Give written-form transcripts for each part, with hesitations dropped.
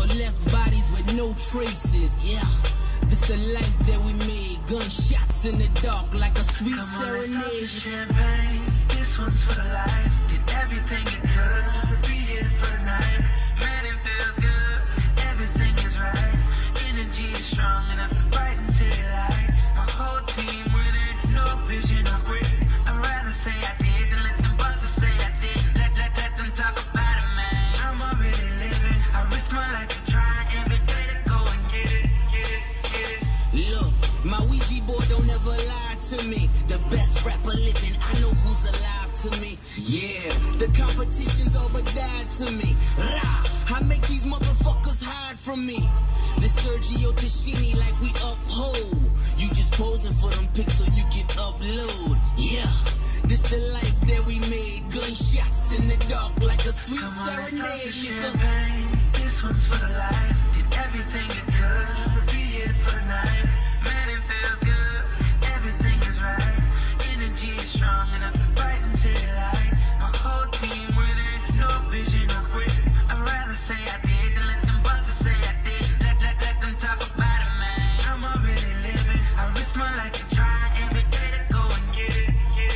left bodies with no traces. Yeah, this the life that we made. Gunshots in the dark like a sweet serenade. Champagne, this one's for life. Did everything it could to be here for the night. Man, it feels good. Everything is right. Energy is strong enough to brighten city lights. My whole team with it, no vision of quit. I'd rather say I did than let them buzzers say I did. Let them talk about it, man. I'm already living. I risk my life to try every day to go and get it. Look, my Ouija board don't ever lie to me. The best rapper living, I know who's alive to me. Yeah, the competition's all but died to me. Rah, I make these motherfuckers hide from me. The Sergio Tashini like we uphold. You just posing for them pics so you can upload. Yeah, this the life that we made. Gunshots in the dark like a sweet serenade, nigga. This one's for the life. Did everything it could to be here for the night. Man, it feels good. Everything is right. Energy is strong enough to brighten city lights. My whole team with it. No vision of quit. I'd rather say I did than let them buzzers say I did. Let them talk about it, man. I'm already living. I risk my life to try every day to go and get it.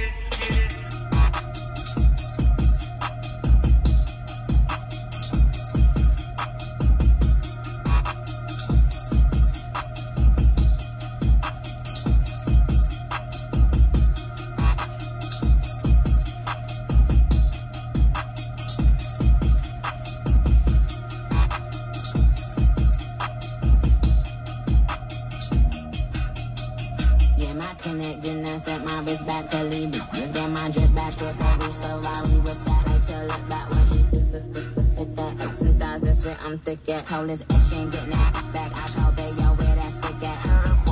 Connection and set my wrist back to leave me. Just get my jet back to every Ferrari with that. I tell it back when he hit that X and downs. That's where I'm thick at. Told his ex she ain't getting that back. I told they yo where that stick at.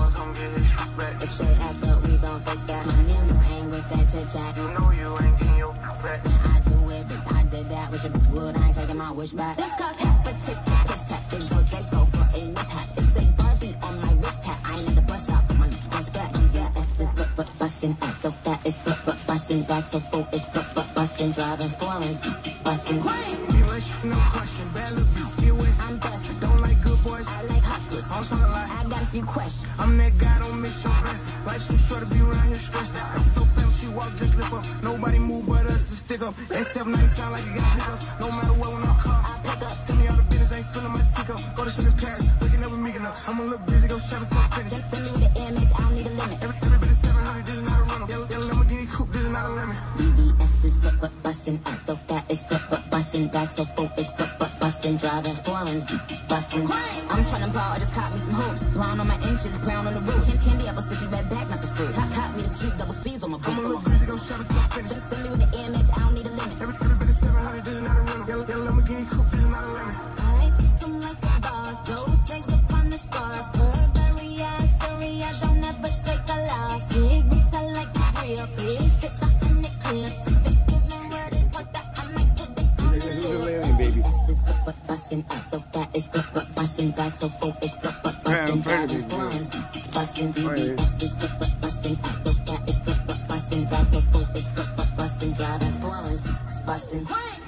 If they act up, we gon' fix that. My name ain't with that chit chat. You know you ain't getting your back. I do it, but I did that. Wish it would. I ain't taking my wish back. This cost half a ticket. Kiss tap. They go Draco for a mishap. It's a Barbie on my wrist hat. I ain't at the bus stop. My niggas back. But bustin' out so fat it's but bustin' back so full it's but bustin' driving foreigns bustin'. You ain't no question, bad look you with. I'm bustin'. Don't like good boys, I like hustlers. I'm talking like I got a few questions. I'm that guy, don't miss your blessing. Like she sure to be around here stressed out. So fam, she walk just lift up. Nobody move but us to stick up. S79 sound like you got hiccups. No matter what when I call, I pick up. tell me all the business, ain't spilling my tick up. Go to shit in Paris, waking up with me enough. I'm a little busy, go shopping till I finish. Just send me the image, I don't need a limit. Every bit of 700, this is not a rental. Yellow Lamborghini coupe, this is not a lemon. VVS is but bustin' out so fat it's but bustin' back so full it's but bustin' driving foreigns bustin'. I'm tryna ball, I just caught me some hoops. Blonde on my inches, brown on the roof. Candy up a sticky red bag, not the fruit. Caught me the cute double C's on my boot. I'm a little busy, go shopping till I finish. Send me with the MX, I don't need a limit. Every bit of 700, this is not a rental. Yellow Lamborghini coupe, this is not a lemon. I think I'm like a boss, those things up on the scarf. Burberry, sorry, I don't ever take a loss. Big boots, I like it real. Please stick up in the clip. If it's giving what it was that I make it on the lip. baby. But bustin' out so fat it's but bustin' back so full it's but bustin' driving foreigns bustin' BBS is but bustin' out so fat it's but bustin' back so full it's but bustin' driving foreigns bustin'.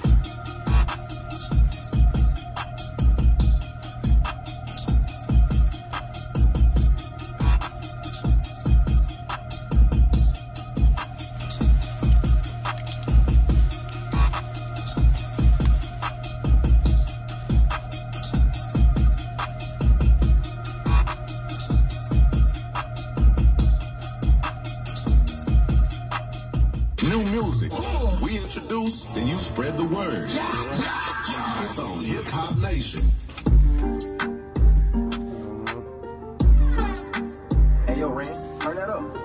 New music. We introduce, then you spread the word. It's on Hip Hop Nation. Hey, yo, Ren, turn that up.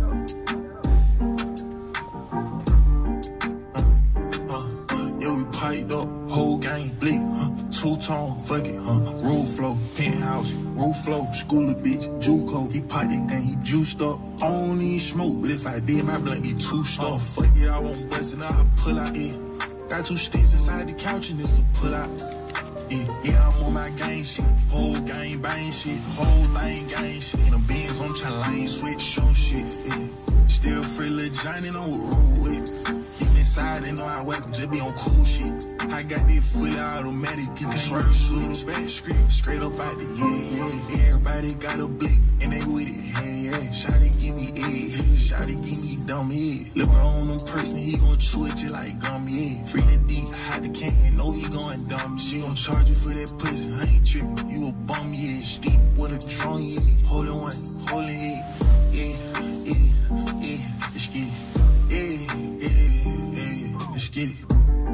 Yeah, we piped up, whole gang blick, two-tone, fuck it, roof flow, penthouse, roof flow, schooler bitch, JUCO, he piped that gang, he juiced up, I don't even smoke, but if I did, my blunt be too stuff, fuck it, I won't bust it, I'll pull out, yeah, got 2 sticks inside the couch and it's a pull out, yeah, I'm on my gang shit, whole gang bang shit, whole thing gang shit, in the Benz, I'm tryna lane switch, show shit, yeah, still free little Johnny, know what roll with, inside outside, they know I whack 'em, just be on cool shit. I got this fully automatic, you can't swerve, shoot, back street, straight up out the yeah. Everybody got a blick, and they with it, yeah. Shawty give me egg, shawty give me dumb head. Look on them person, he gon' chew it just like gum, yeah. Free the deep, hide the can, know he going dumb. She gon' charge you for that pussy, I ain't trippin'. You a bum, yeah. Steep with a drum, yeah. Holdin' one, holdin' head, yeah. Let's get it, let's get it.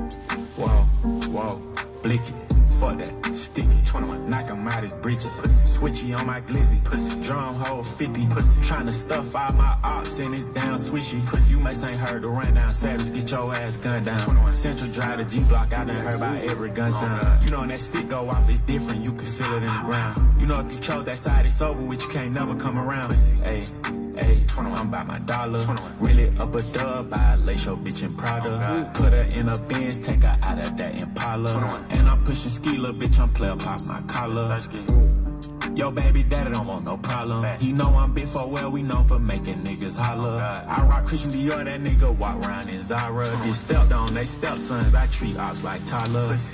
Whoa, blick it. Fuck that, stick it. 21, knock him out his britches. Switchy on my glizzy. Pussy. Drum hole 50. Pussy. Tryna stuff all my ops and it's down swishy. Pussy. You must ain't heard the rundown. Savage, get your ass gunned down. 21. Central Drive the G-Block. I done heard about every gun sound. You know when that stick go off, it's different. You can feel it in the ground. You know if you chose that side, it's over with. You can't never come around. Hey, 21, I'm by my dollar. 21. Really up a dub, I lace your bitch in Prada. Put her in a Benz, take her out of that Impala. 21. And I'm pushing Skila, bitch, I'm player pop my collar. Yo, baby daddy don't want no problem. He know I'm big for well, we known for making niggas holler. I rock Christian Dior, that nigga walk around in Zara. Get stepped on, they stepsons, I treat ops like Tyler. Let's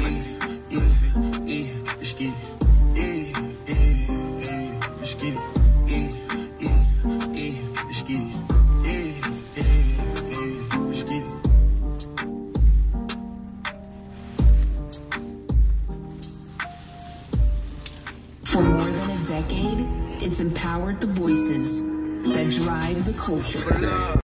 get it. Let's get it. For more than a decade, it's empowered the voices that drive the culture.